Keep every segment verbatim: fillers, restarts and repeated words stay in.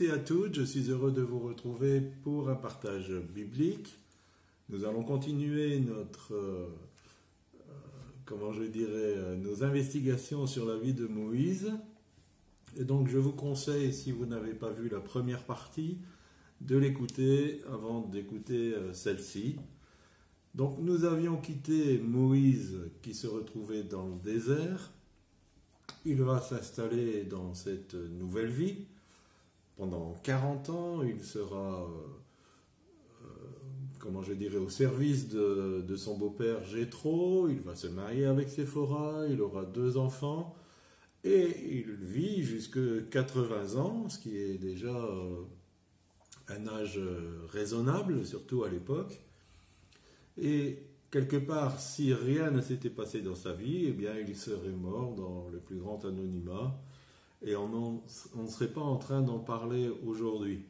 et à toutes, je suis heureux de vous retrouver pour un partage biblique. Nous allons continuer notre, euh, euh, comment je dirais, euh, nos investigations sur la vie de Moïse. Et donc je vous conseille, si vous n'avez pas vu la première partie, de l'écouter avant d'écouter euh, celle-ci. Donc nous avions quitté Moïse qui se retrouvait dans le désert. Il va s'installer dans cette nouvelle vie. Pendant quarante ans, il sera, euh, comment je dirais, au service de, de son beau-père Jéthro. Il va se marier avec Séphora, il aura deux enfants. Et il vit jusqu'à quatre-vingts ans, ce qui est déjà euh, un âge raisonnable, surtout à l'époque. Et quelque part, si rien ne s'était passé dans sa vie, eh bien, il serait mort dans le plus grand anonymat. Et on ne serait pas en train d'en parler aujourd'hui.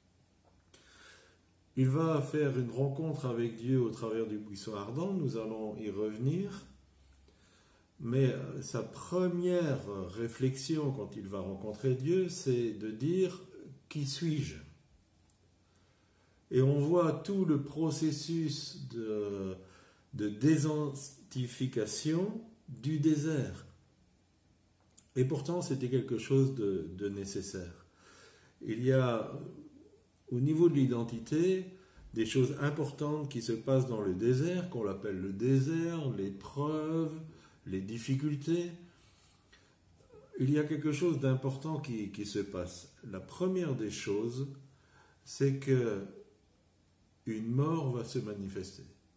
Il va faire une rencontre avec Dieu au travers du buisson ardent, nous allons y revenir. Mais sa première réflexion quand il va rencontrer Dieu, c'est de dire « Qui suis-je » Et on voit tout le processus de, de désidentification du désert. Et pourtant, c'était quelque chose de, de nécessaire. Il y a, au niveau de l'identité, des choses importantes qui se passent dans le désert, qu'on l'appelle le désert, l'épreuve, les difficultés. Il y a quelque chose d'important qui, qui se passe. La première des choses, c'est que une mort va se manifester.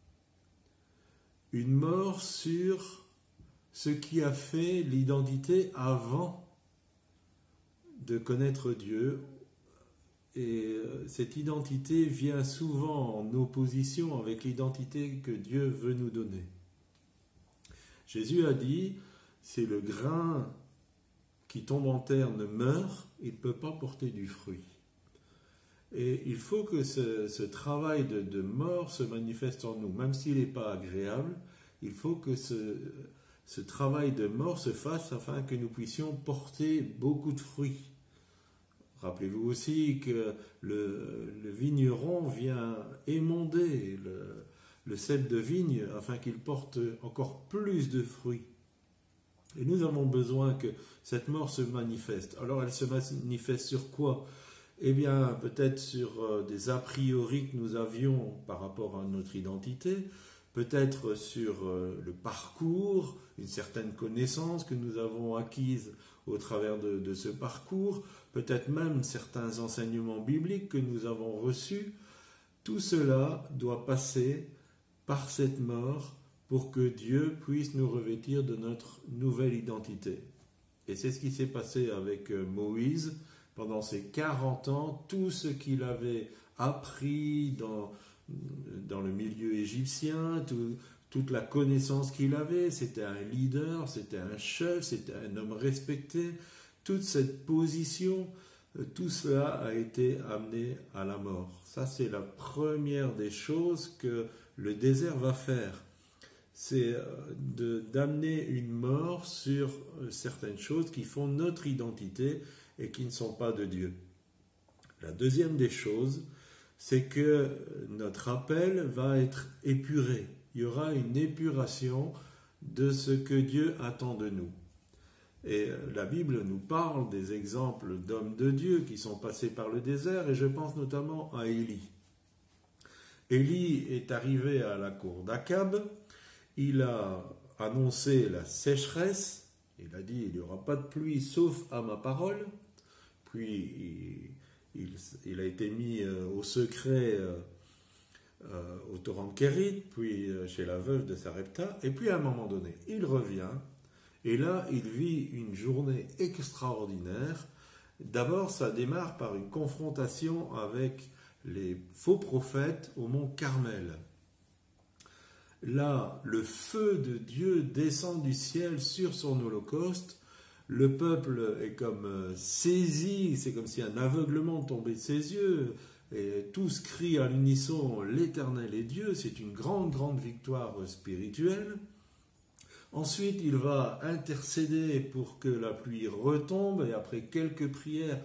Une mort sur ce qui a fait l'identité avant de connaître Dieu. Et cette identité vient souvent en opposition avec l'identité que Dieu veut nous donner. Jésus a dit, si le grain qui tombe en terre ne meurt, il ne peut pas porter du fruit. Et il faut que ce, ce travail de, de mort se manifeste en nous, même s'il n'est pas agréable, il faut que ce... Ce travail de mort se fasse afin que nous puissions porter beaucoup de fruits. Rappelez-vous aussi que le, le vigneron vient émonder le, le cep de vigne afin qu'il porte encore plus de fruits. Et nous avons besoin que cette mort se manifeste. Alors elle se manifeste sur quoi? Eh bien, peut-être sur des a priori que nous avions par rapport à notre identité, peut-être sur le parcours, une certaine connaissance que nous avons acquise au travers de, de ce parcours, peut-être même certains enseignements bibliques que nous avons reçus. Tout cela doit passer par cette mort pour que Dieu puisse nous revêtir de notre nouvelle identité. Et c'est ce qui s'est passé avec Moïse pendant ces quarante ans. Tout ce qu'il avait appris dans... dans le milieu égyptien, tout, toute la connaissance qu'il avait, c'était un leader, c'était un chef, c'était un homme respecté. Toute cette position, tout cela a été amené à la mort. Ça, c'est la première des choses que le désert va faire. C'est de, d'amener une mort sur certaines choses qui font notre identité et qui ne sont pas de Dieu. La deuxième des choses, c'est que notre appel va être épuré. Il y aura une épuration de ce que Dieu attend de nous. Et la Bible nous parle des exemples d'hommes de Dieu qui sont passés par le désert, et je pense notamment à Élie. Élie est arrivé à la cour d'Akab, il a annoncé la sécheresse, il a dit « il n'y aura pas de pluie sauf à ma parole », puis il... Il, il a été mis euh, au secret euh, euh, au torrent de Kérit, puis euh, chez la veuve de Sarepta, et puis à un moment donné, il revient, et là, il vit une journée extraordinaire. D'abord, ça démarre par une confrontation avec les faux prophètes au mont Carmel. Là, le feu de Dieu descend du ciel sur son holocauste. Le peuple est comme saisi, c'est comme si un aveuglement tombait de ses yeux, et tous crient à l'unisson « L'Éternel est Dieu », c'est une grande, grande victoire spirituelle. Ensuite, il va intercéder pour que la pluie retombe, et après quelques prières,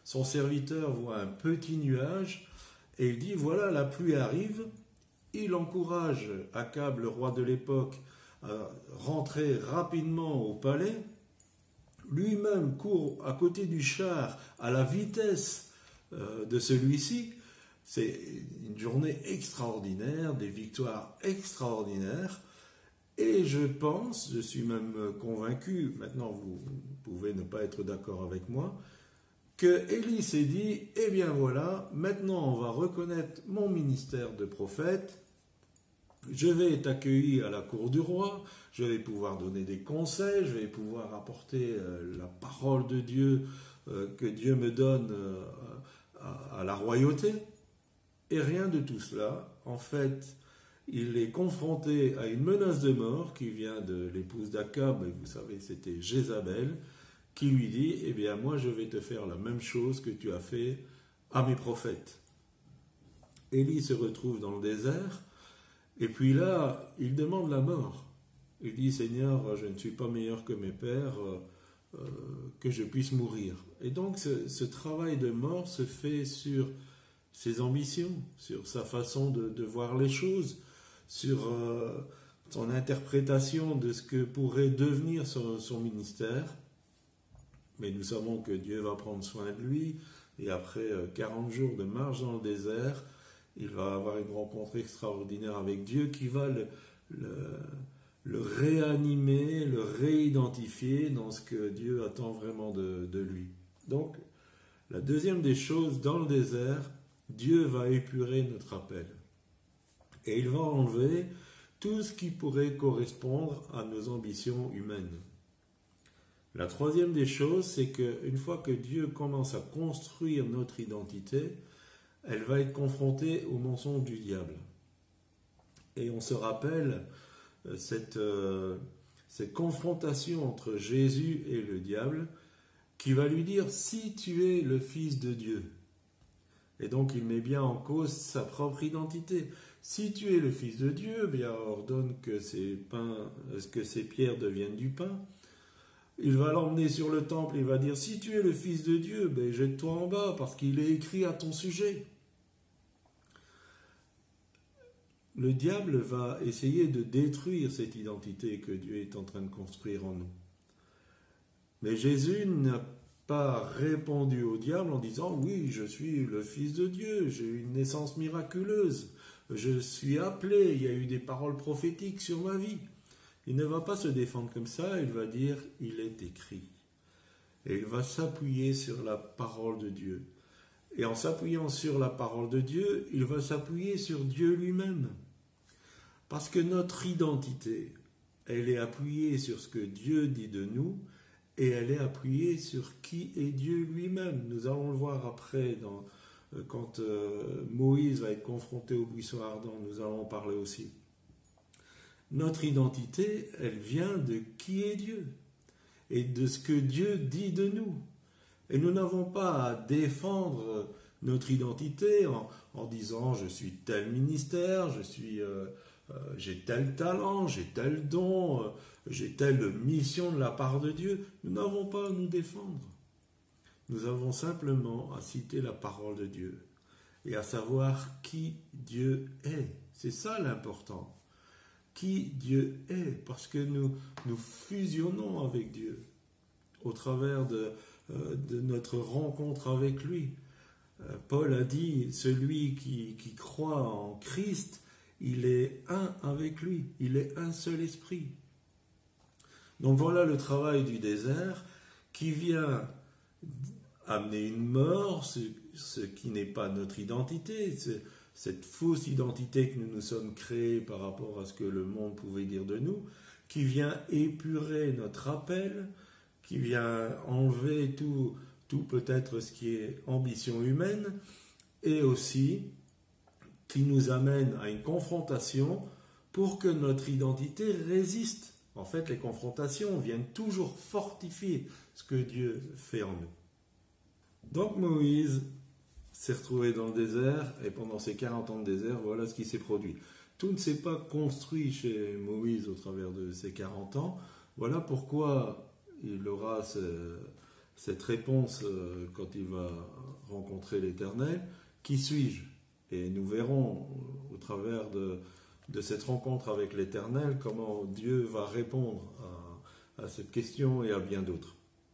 son serviteur voit un petit nuage et il dit, voilà, la pluie arrive. Il encourage Akab, le roi de l'époque, à rentrer rapidement au palais. Lui-même court à côté du char à la vitesse euh, de celui-ci. C'est une journée extraordinaire, des victoires extraordinaires. Et je pense, je suis même convaincu, maintenant vous pouvez ne pas être d'accord avec moi, que Élie s'est dit, eh bien voilà, maintenant on va reconnaître mon ministère de prophète, je vais être accueilli à la cour du roi, je vais pouvoir donner des conseils, je vais pouvoir apporter euh, la parole de Dieu euh, que Dieu me donne euh, à, à la royauté. Et rien de tout cela. En fait, il est confronté à une menace de mort qui vient de l'épouse d'Akab, et vous savez, c'était Jézabel, qui lui dit, eh bien moi je vais te faire la même chose que tu as fait à mes prophètes. Élie se retrouve dans le désert, et puis là, il demande la mort. Il dit, Seigneur, je ne suis pas meilleur que mes pères, euh, euh, que je puisse mourir. Et donc ce, ce travail de mort se fait sur ses ambitions, sur sa façon de, de voir les choses, sur euh, son interprétation de ce que pourrait devenir son, son ministère. Mais nous savons que Dieu va prendre soin de lui, et après quarante jours de marche dans le désert, il va avoir une rencontre extraordinaire avec Dieu qui va le, le, le réanimer, le réidentifier dans ce que Dieu attend vraiment de, de lui. Donc, la deuxième des choses, dans le désert, Dieu va épurer notre appel. Et il va enlever tout ce qui pourrait correspondre à nos ambitions humaines. La troisième des choses, c'est qu'une fois que Dieu commence à construire notre identité, elle va être confrontée au mensonge du diable. Et on se rappelle cette, euh, cette confrontation entre Jésus et le diable qui va lui dire « Si tu es le Fils de Dieu ». Et donc il met bien en cause sa propre identité. Si tu es le Fils de Dieu, bien ordonne que ces, pains, que ces pierres deviennent du pain. Il va l'emmener sur le temple, il va dire, si tu es le Fils de Dieu, ben, jette-toi en bas, parce qu'il est écrit à ton sujet. Le diable va essayer de détruire cette identité que Dieu est en train de construire en nous. Mais Jésus n'a pas répondu au diable en disant, oui, je suis le Fils de Dieu, j'ai une naissance miraculeuse, je suis appelé, il y a eu des paroles prophétiques sur ma vie. Il ne va pas se défendre comme ça, il va dire, il est écrit. Et il va s'appuyer sur la parole de Dieu. Et en s'appuyant sur la parole de Dieu, il va s'appuyer sur Dieu lui-même. Parce que notre identité, elle est appuyée sur ce que Dieu dit de nous, et elle est appuyée sur qui est Dieu lui-même. Nous allons le voir après, dans, quand euh, Moïse va être confronté au buisson ardent, nous allons en parler aussi. Notre identité, elle vient de qui est Dieu et de ce que Dieu dit de nous. Et nous n'avons pas à défendre notre identité en, en disant je suis tel ministère, je suis, euh, euh, j'ai tel talent, j'ai tel don, euh, j'ai telle mission de la part de Dieu. Nous n'avons pas à nous défendre. Nous avons simplement à citer la parole de Dieu et à savoir qui Dieu est. C'est ça l'important. Qui Dieu est, parce que nous, nous fusionnons avec Dieu au travers de, euh, de notre rencontre avec lui. Euh, Paul a dit, celui qui, qui croit en Christ, il est un avec lui, il est un seul esprit. Donc voilà le travail du désert qui vient amener une mort, ce, ce qui n'est pas notre identité, c'est cette fausse identité que nous nous sommes créés par rapport à ce que le monde pouvait dire de nous, qui vient épurer notre appel, qui vient enlever tout, tout peut-être ce qui est ambition humaine, et aussi qui nous amène à une confrontation pour que notre identité résiste. En fait, les confrontations viennent toujours fortifier ce que Dieu fait en nous. Donc Moïse s'est retrouvé dans le désert, et pendant ces quarante ans de désert, voilà ce qui s'est produit. Tout ne s'est pas construit chez Moïse au travers de ces quarante ans. Voilà pourquoi il aura ce, cette réponse euh, quand il va rencontrer l'Éternel, qui suis-je? Et nous verrons au travers de, de cette rencontre avec l'Éternel comment Dieu va répondre à, à cette question et à bien d'autres.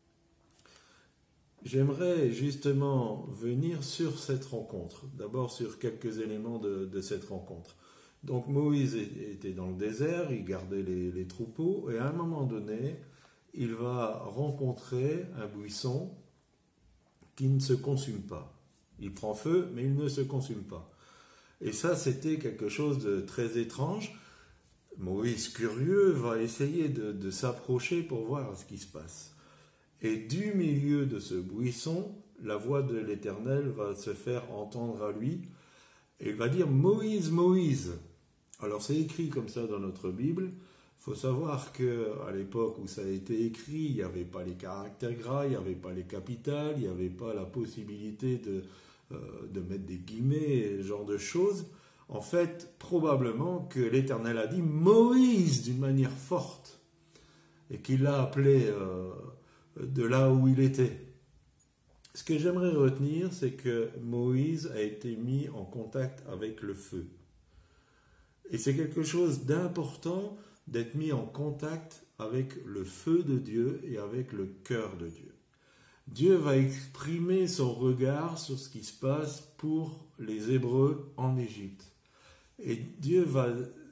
J'aimerais justement venir sur cette rencontre, d'abord sur quelques éléments de, de cette rencontre. Donc Moïse était dans le désert, il gardait les, les troupeaux, et à un moment donné, il va rencontrer un buisson qui ne se consume pas. Il prend feu, mais il ne se consume pas. Et ça, c'était quelque chose de très étrange. Moïse, curieux, va essayer de, de s'approcher pour voir ce qui se passe. Et du milieu de ce buisson, la voix de l'Éternel va se faire entendre à lui. Et il va dire « Moïse, Moïse ». Alors c'est écrit comme ça dans notre Bible. Il faut savoir qu'à l'époque où ça a été écrit, il n'y avait pas les caractères gras, il n'y avait pas les capitales, il n'y avait pas la possibilité de, euh, de mettre des guillemets, ce genre de choses. En fait, probablement que l'Éternel a dit « Moïse » d'une manière forte. Et qu'il l'a appelé... Euh, de là où il était. Ce que j'aimerais retenir, c'est que Moïse a été mis en contact avec le feu. Et c'est quelque chose d'important d'être mis en contact avec le feu de Dieu et avec le cœur de Dieu. Dieu va exprimer son regard sur ce qui se passe pour les Hébreux en Égypte. Et Dieu va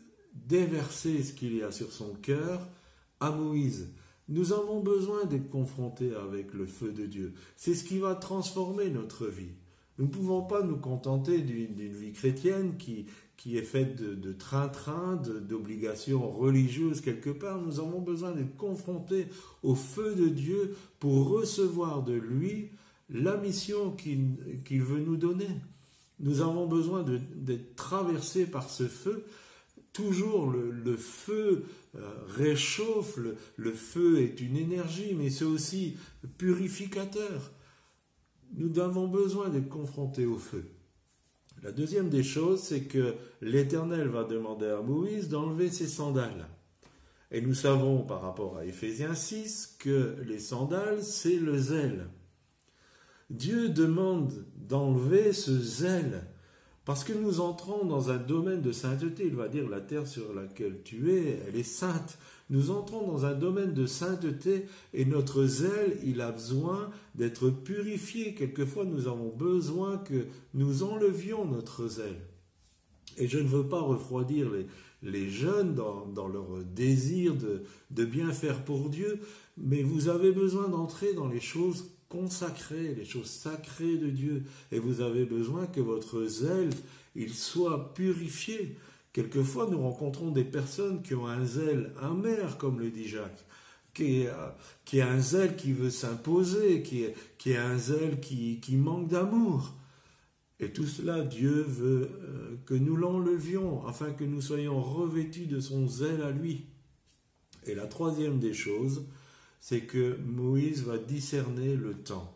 déverser ce qu'il y a sur son cœur à Moïse. Nous avons besoin d'être confrontés avec le feu de Dieu. C'est ce qui va transformer notre vie. Nous ne pouvons pas nous contenter d'une, d'une vie chrétienne qui, qui est faite de, de train-train, de, d'obligations religieuses quelque part. Nous avons besoin d'être confrontés au feu de Dieu pour recevoir de lui la mission qu'il, qu'il veut nous donner. Nous avons besoin de, d'être traversés par ce feu. Toujours le, le feu euh, réchauffe, le, le feu est une énergie, mais c'est aussi purificateur. Nous avons besoin d'être confrontés au feu. La deuxième des choses, c'est que l'Éternel va demander à Moïse d'enlever ses sandales. Et nous savons par rapport à Éphésiens six que les sandales, c'est le zèle. Dieu demande d'enlever ce zèle. Parce que nous entrons dans un domaine de sainteté, il va dire la terre sur laquelle tu es, elle est sainte. Nous entrons dans un domaine de sainteté et notre zèle, il a besoin d'être purifié. Quelquefois, nous avons besoin que nous enlevions notre zèle. Et je ne veux pas refroidir les, les jeunes dans, dans leur désir de, de bien faire pour Dieu, mais vous avez besoin d'entrer dans les choses consacrées, les choses sacrées de Dieu. Et vous avez besoin que votre zèle, il soit purifié. Quelquefois, nous rencontrons des personnes qui ont un zèle amer, comme le dit Jacques, qui est, qui est un zèle qui veut s'imposer, qui est, qui est un zèle qui, qui manque d'amour. Et tout cela, Dieu veut euh, que nous l'enlevions, afin que nous soyons revêtus de son zèle à lui. Et la troisième des choses, c'est que Moïse va discerner le temps.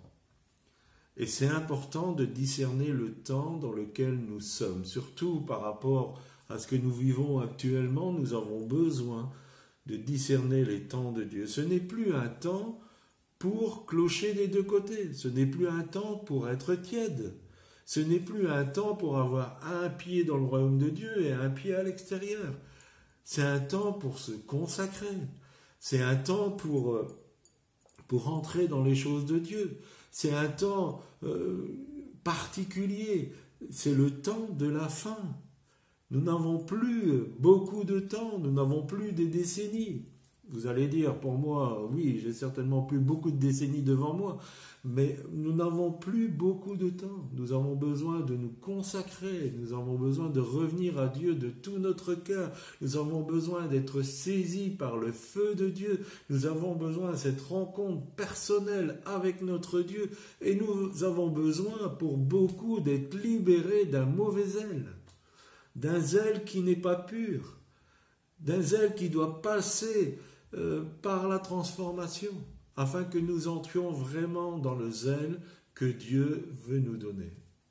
Et c'est important de discerner le temps dans lequel nous sommes. Surtout par rapport à ce que nous vivons actuellement, nous avons besoin de discerner les temps de Dieu. Ce n'est plus un temps pour clocher des deux côtés. Ce n'est plus un temps pour être tiède. Ce n'est plus un temps pour avoir un pied dans le royaume de Dieu et un pied à l'extérieur. C'est un temps pour se consacrer. C'est un temps pour, pour entrer dans les choses de Dieu. C'est un temps euh, particulier. C'est le temps de la fin. Nous n'avons plus beaucoup de temps. Nous n'avons plus des décennies. Vous allez dire, pour moi, oui, j'ai certainement plus beaucoup de décennies devant moi, mais nous n'avons plus beaucoup de temps. Nous avons besoin de nous consacrer, nous avons besoin de revenir à Dieu de tout notre cœur, nous avons besoin d'être saisis par le feu de Dieu, nous avons besoin de cette rencontre personnelle avec notre Dieu, et nous avons besoin pour beaucoup d'être libérés d'un mauvais zèle, d'un zèle qui n'est pas pur, d'un zèle qui doit passer Euh, par la transformation, afin que nous entrions vraiment dans le zèle que Dieu veut nous donner.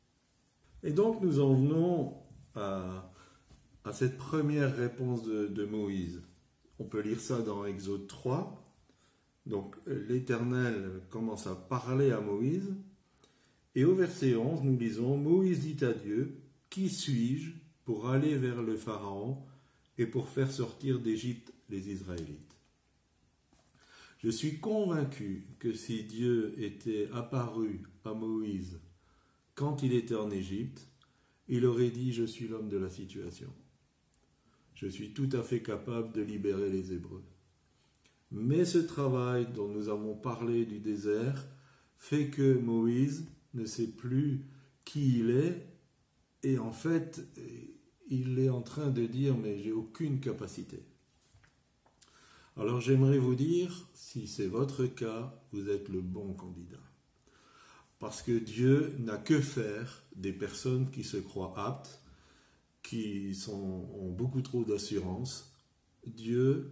Et donc nous en venons à, à cette première réponse de, de Moïse. On peut lire ça dans Exode trois, Donc l'Éternel commence à parler à Moïse, et au verset onze, nous lisons, Moïse dit à Dieu, qui suis-je pour aller vers le Pharaon et pour faire sortir d'Égypte les Israélites? Je suis convaincu que si Dieu était apparu à Moïse quand il était en Égypte, il aurait dit, je suis l'homme de la situation. Je suis tout à fait capable de libérer les Hébreux. Mais ce travail dont nous avons parlé du désert fait que Moïse ne sait plus qui il est, et en fait, il est en train de dire, mais j'ai aucune capacité. Alors j'aimerais vous dire, si c'est votre cas, vous êtes le bon candidat. Parce que Dieu n'a que faire des personnes qui se croient aptes, qui sont, ont beaucoup trop d'assurance. Dieu,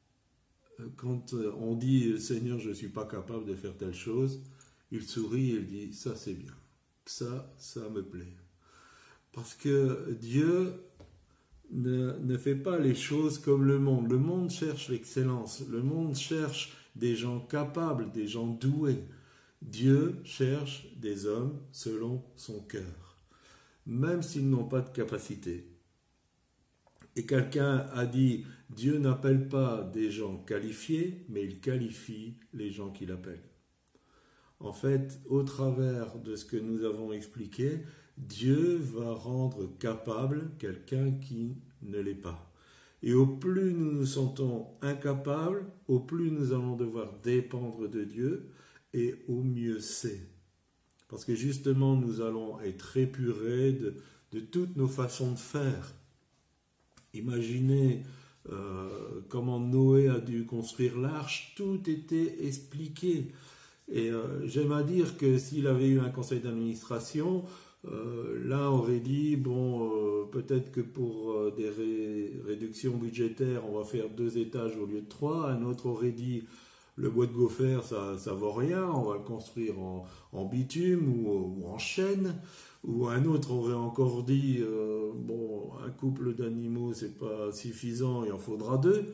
quand on dit « Seigneur, je ne suis pas capable de faire telle chose », il sourit et il dit « ça c'est bien, ça, ça me plaît ». Parce que Dieu ne, ne fait pas les choses comme le monde. Le monde cherche l'excellence, le monde cherche des gens capables, des gens doués. Dieu cherche des hommes selon son cœur, même s'ils n'ont pas de capacité. Et quelqu'un a dit, Dieu n'appelle pas des gens qualifiés, mais il qualifie les gens qu'il appelle. En fait, au travers de ce que nous avons expliqué, Dieu va rendre capable quelqu'un qui ne l'est pas. Et au plus nous nous sentons incapables, au plus nous allons devoir dépendre de Dieu, et au mieux c'est. Parce que justement, nous allons être épurés de, de toutes nos façons de faire. Imaginez euh, comment Noé a dû construire l'arche, tout était expliqué. Et euh, j'aime à dire que s'il avait eu un conseil d'administration, euh, l'un aurait dit, bon, euh, peut-être que pour euh, des ré réductions budgétaires, on va faire deux étages au lieu de trois. Un autre aurait dit, le bois de gopher, ça ne vaut rien, on va le construire en, en bitume ou, ou en chêne. Ou un autre aurait encore dit, euh, bon, un couple d'animaux, c'est pas suffisant, il en faudra deux.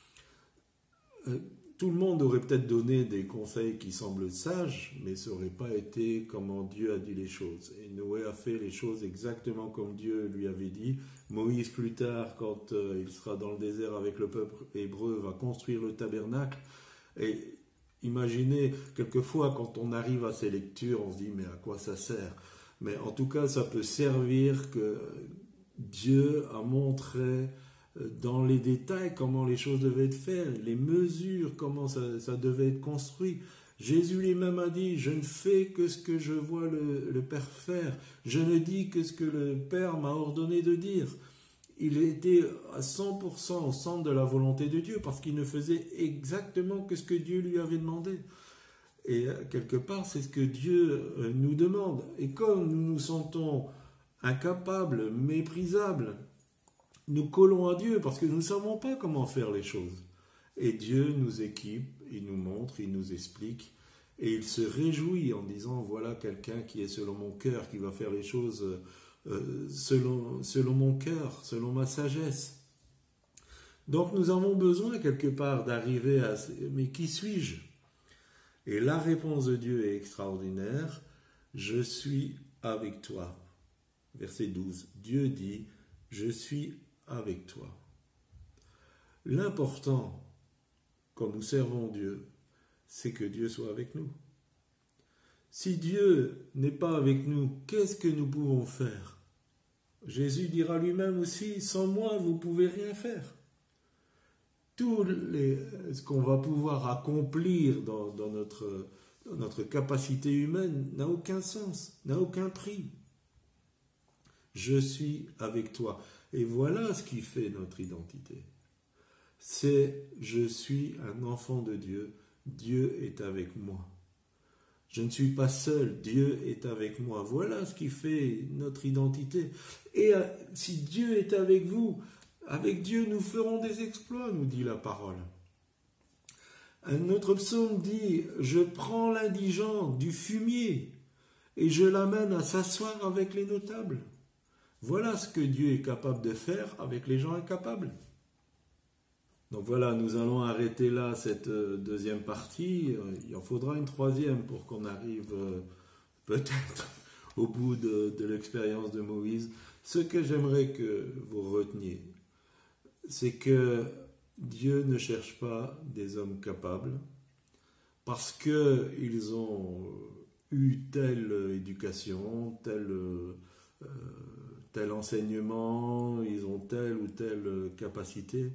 Euh, tout le monde aurait peut-être donné des conseils qui semblent sages, mais ça n'aurait pas été comment Dieu a dit les choses. Et Noé a fait les choses exactement comme Dieu lui avait dit. Moïse, plus tard, quand euh, il sera dans le désert avec le peuple hébreu, va construire le tabernacle. Et imaginez, quelquefois, quand on arrive à ces lectures, on se dit, mais à quoi ça sert ? Mais en tout cas, ça peut servir que Dieu a montré dans les détails comment les choses devaient être faites, les mesures, comment ça, ça devait être construit. Jésus lui-même a dit, je ne fais que ce que je vois le, le Père faire. Je ne dis que ce que le Père m'a ordonné de dire. Il était à cent pour cent au centre de la volonté de Dieu parce qu'il ne faisait exactement que ce que Dieu lui avait demandé. Et quelque part, c'est ce que Dieu nous demande. Et comme nous nous sentons incapables, méprisables, nous collons à Dieu parce que nous ne savons pas comment faire les choses. Et Dieu nous équipe, il nous montre, il nous explique. Et il se réjouit en disant, voilà quelqu'un qui est selon mon cœur, qui va faire les choses euh, selon, selon mon cœur, selon ma sagesse. Donc nous avons besoin quelque part d'arriver à... Mais qui suis-je ? Et la réponse de Dieu est extraordinaire. Je suis avec toi. Verset douze. Dieu dit, je suis avec toi. L'important, quand nous servons Dieu, c'est que Dieu soit avec nous. Si Dieu n'est pas avec nous, qu'est-ce que nous pouvons faire ? Jésus dira lui-même aussi, sans moi, vous ne pouvez rien faire. Tout les, ce qu'on va pouvoir accomplir dans, dans, notre, dans notre capacité humaine n'a aucun sens, n'a aucun prix. Je suis avec toi. Et voilà ce qui fait notre identité. C'est je suis un enfant de Dieu. Dieu est avec moi. Je ne suis pas seul. Dieu est avec moi. Voilà ce qui fait notre identité. Et si Dieu est avec vous, avec Dieu, nous ferons des exploits, nous dit la parole. Un autre psaume dit, je prends l'indigent du fumier et je l'amène à s'asseoir avec les notables. Voilà ce que Dieu est capable de faire avec les gens incapables. Donc voilà, nous allons arrêter là cette deuxième partie. Il en faudra une troisième pour qu'on arrive peut-être au bout de, de l'expérience de Moïse. Ce que j'aimerais que vous reteniez, c'est que Dieu ne cherche pas des hommes capables parce qu'ils ont eu telle éducation, tel, euh, tel enseignement, ils ont telle ou telle capacité.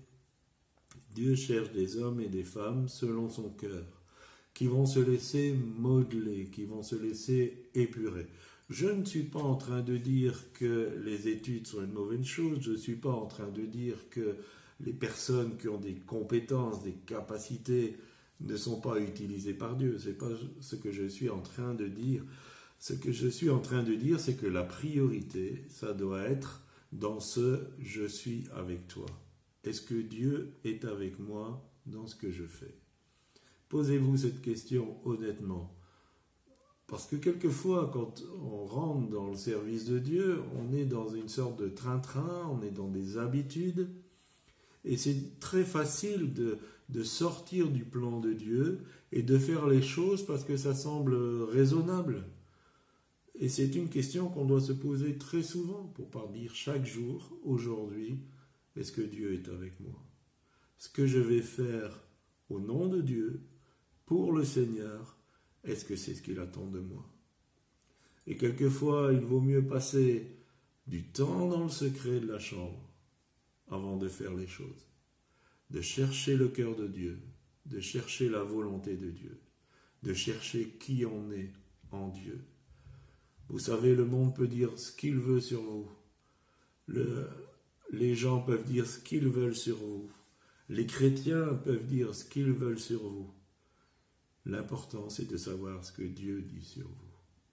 Dieu cherche des hommes et des femmes selon son cœur, qui vont se laisser modeler, qui vont se laisser épurer. Je ne suis pas en train de dire que les études sont une mauvaise chose, je ne suis pas en train de dire que les personnes qui ont des compétences, des capacités ne sont pas utilisées par Dieu. Ce n'est pas ce que je suis en train de dire. Ce que je suis en train de dire, c'est que la priorité, ça doit être dans ce « je suis avec toi ». Est-ce que Dieu est avec moi dans ce que je fais? Posez-vous cette question honnêtement. Parce que quelquefois, quand on rentre dans le service de Dieu, on est dans une sorte de train-train, on est dans des habitudes, et c'est très facile de, de sortir du plan de Dieu et de faire les choses parce que ça semble raisonnable. Et c'est une question qu'on doit se poser très souvent, pour pas dire chaque jour, aujourd'hui, est-ce que Dieu est avec moi? Ce que je vais faire au nom de Dieu, pour le Seigneur, est-ce que c'est ce qu'il attend de moi? Et quelquefois, il vaut mieux passer du temps dans le secret de la chambre avant de faire les choses, de chercher le cœur de Dieu, de chercher la volonté de Dieu, de chercher qui on est en Dieu. Vous savez, le monde peut dire ce qu'il veut sur vous. Le, les gens peuvent dire ce qu'ils veulent sur vous. Les chrétiens peuvent dire ce qu'ils veulent sur vous. L'important, c'est de savoir ce que Dieu dit sur vous.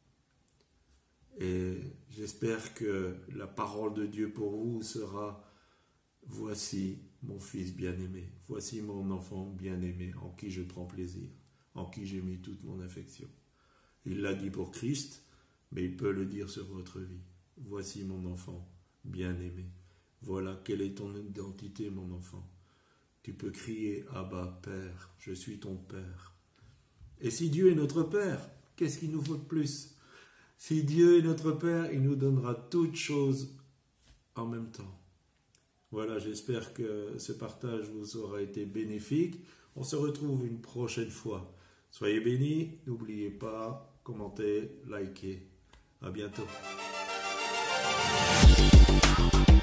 Et j'espère que la parole de Dieu pour vous sera « Voici mon fils bien-aimé, voici mon enfant bien-aimé, en qui je prends plaisir, en qui j'ai mis toute mon affection. » Il l'a dit pour Christ, mais il peut le dire sur votre vie. « Voici mon enfant bien-aimé. Voilà quelle est ton identité, mon enfant. Tu peux crier « Abba, Père, je suis ton Père. » Et si Dieu est notre Père, qu'est-ce qu'il nous faut de plus? Si Dieu est notre Père, il nous donnera toutes choses en même temps. Voilà, j'espère que ce partage vous aura été bénéfique. On se retrouve une prochaine fois. Soyez bénis, n'oubliez pas, commentez, likez. À bientôt.